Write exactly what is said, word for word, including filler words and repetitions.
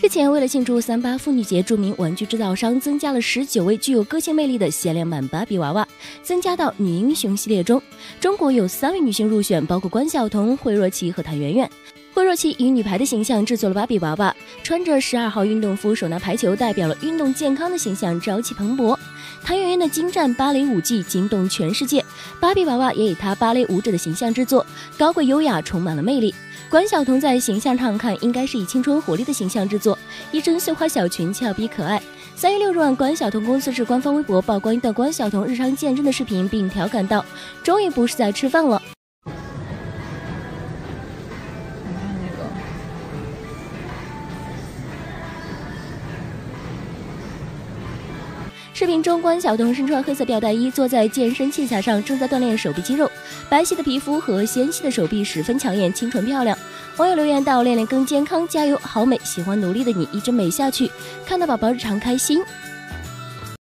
日前，为了庆祝三八妇女节，著名玩具制造商增加了十九位具有个性魅力的限量版芭比娃娃，增加到女英雄系列中。中国有三位女星入选，包括关晓彤、惠若琪和谭媛媛。惠若琪以女排的形象制作了芭比娃娃，穿着十二号运动服手拿排球，代表了运动健康的形象，朝气蓬勃。谭媛媛的精湛芭蕾舞技惊动全世界，芭比娃娃也以她芭蕾舞者的形象制作，高贵优雅，充满了魅力。关晓彤在形象上看，应该是以青春活力的形象制作，一身碎花小裙，俏皮可爱。三月六日晚，关晓彤工作室官方微博曝光一段关晓彤日常健身的视频，并调侃道：“终于不是在吃饭了。”视频中，关晓彤身穿黑色吊带衣，坐在健身器材上，正在锻炼手臂肌肉。白皙的皮肤和纤细的手臂十分抢眼，清纯漂亮。网友留言道：“练练更健康，加油，好美！喜欢努力的你，一直美下去，看到宝宝日常开心。”